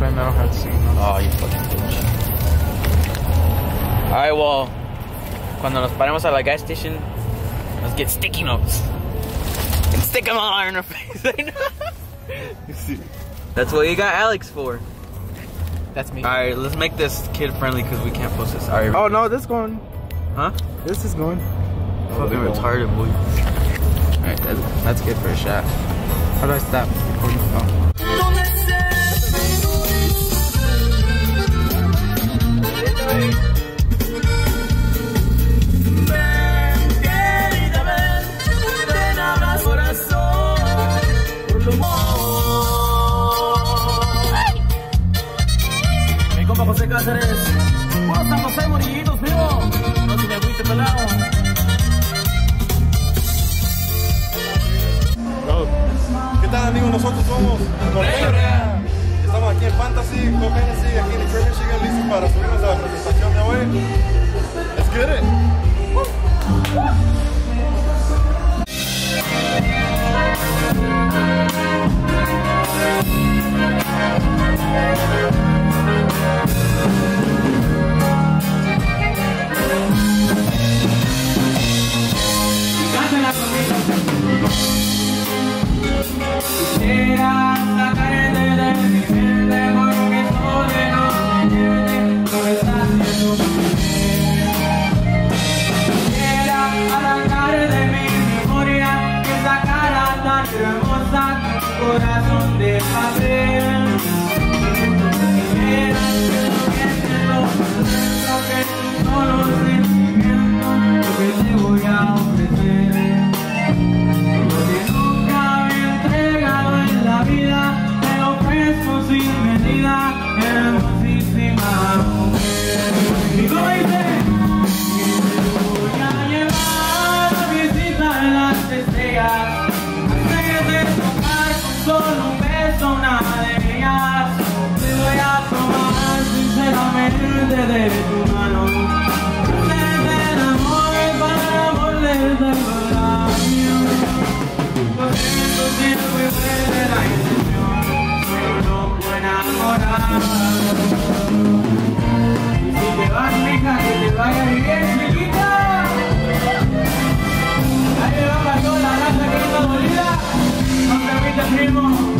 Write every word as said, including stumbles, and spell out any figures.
play Metal Head soon. Oh, you fucking bitch. Alright, well, cuando nos paremos a la gas station, let's get sticky notes. And stick them all in our face. That's what you got Alex for. That's me. Alright, let's make this kid friendly because we can't post this. Alright. Oh no, this is going. Huh? This is going. Fucking retarded, boy. Alright, that's, that's good for a shot. How do I stop recording? Oh. Mi compa José Cáceres, buenos San José, morillitos, primo. No se me agüite pelado. ¿Qué tal, amigos? Nosotros somos Copenhagen. Estamos aquí en Fantasy, Copenhagen, aquí en Detroit, Michigan, listos para subirnos a la presentación de hoy. Let's get it. Quisiera sacarte de mi mente porque solo no me entiende lo que está haciendo mi Quisiera arrancar de mi memoria esa cara tan hermosa con un corazón de papel. Quisiera que lo que siento, lo que solo sentimiento, lo que te voy a ofrecer. Te ofrezco sin medida, hermosísima mujer. Y como dice, te voy a llevar a visitar las estrellas, hacerte tocar con solo un beso una de ellas. Te voy a tomar sinceramente de tu mano, hacerte el amor para volverte para mí. Lo siento si no me duele la intención, soy un loco enamorado. Y si te vas, mija, que te vaya bien, chiquita. Ahí va para toda la raza que está dolida. No te permite, primo.